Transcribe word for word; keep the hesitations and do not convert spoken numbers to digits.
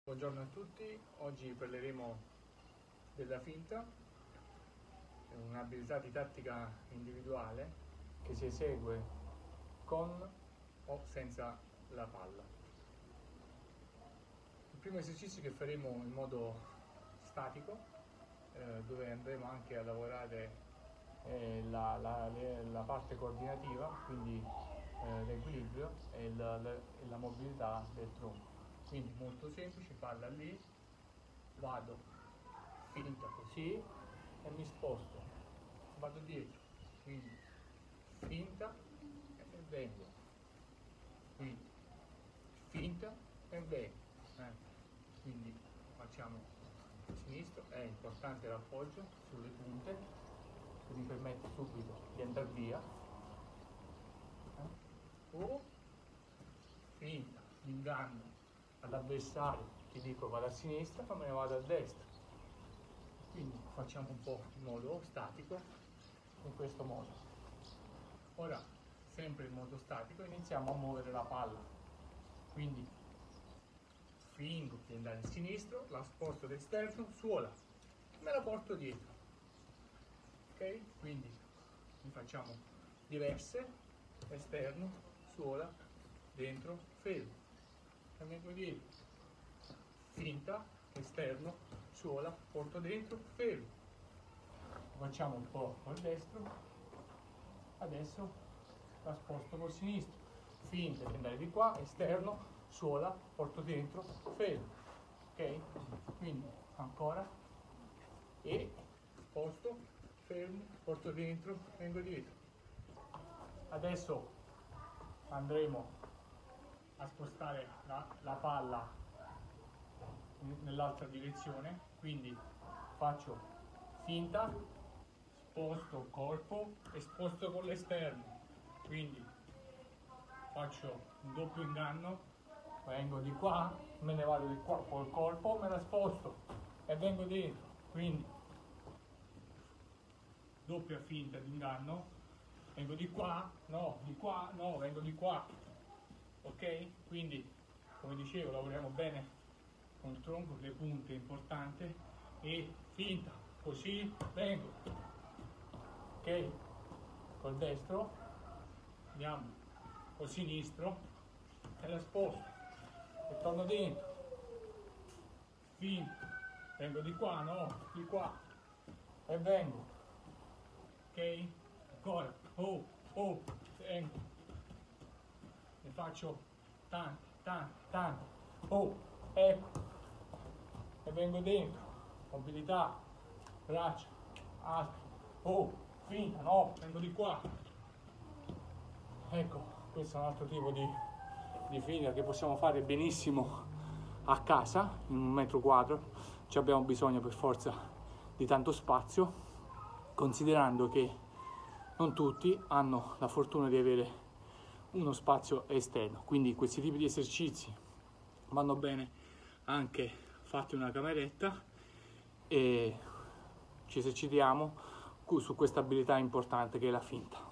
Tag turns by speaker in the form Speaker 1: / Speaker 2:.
Speaker 1: Buongiorno a tutti, oggi parleremo della finta, un'abilità di tattica individuale che si esegue con o senza la palla. Il primo esercizio che faremo in modo statico, eh, dove andremo anche a lavorare eh, la, la, la parte coordinativa, quindi eh, l'equilibrio e la, la, e la mobilità del tronco. Quindi molto semplice, palla lì, vado, finta così e mi sposto, vado dietro, quindi finta e vengo, quindi finta e vengo, eh. Quindi facciamo a sinistro, è importante l'appoggio sulle punte che mi permette subito di andare via, eh. O finta, inganno all'avversario, ti dico vado a sinistra ma me ne vado a destra, quindi facciamo un po' in modo statico in questo modo. Ora sempre in modo statico iniziamo a muovere la palla, quindi fingo di andare a sinistro, la sposto d'esterno, suola, me la porto dietro, ok? Quindi ne facciamo diverse, esterno, suola, dentro, fermo. Vengo dietro, finta, esterno, suola, porto dentro, fermo. Facciamo un po' col destro, adesso la sposto col sinistro, finta di andare di qua, esterno, suola, porto dentro, fermo. Ok? Quindi ancora, e sposto, fermo, porto dentro, vengo dietro. Adesso andremo a spostare la, la palla nell'altra direzione, quindi faccio finta, sposto corpo e sposto con l'esterno, quindi faccio un doppio inganno, vengo di qua, me ne vado di qua col corpo, me la sposto e vengo dentro, quindi doppia finta di inganno, vengo di qua, no, di qua, no, vengo di qua. Ok? Quindi, come dicevo, lavoriamo bene con il tronco, le punte è importante, e finta, così, vengo. Ok? Col destro, andiamo col sinistro e la sposto e torno dentro. Finta, vengo di qua, no, di qua e vengo. Ok? Ancora, oh, oh, vengo. Ne faccio tanti, tanti, tanti, oh, ecco, e vengo dentro, mobilità, braccia, alto, oh, finta, no, vengo di qua, ecco, questo è un altro tipo di, di finta che possiamo fare benissimo a casa, in un metro quadro, ci abbiamo bisogno per forza di tanto spazio, considerando che non tutti hanno la fortuna di avere uno spazio esterno, quindi questi tipi di esercizi vanno bene anche fatti in una cameretta e ci esercitiamo su questa abilità importante che è la finta.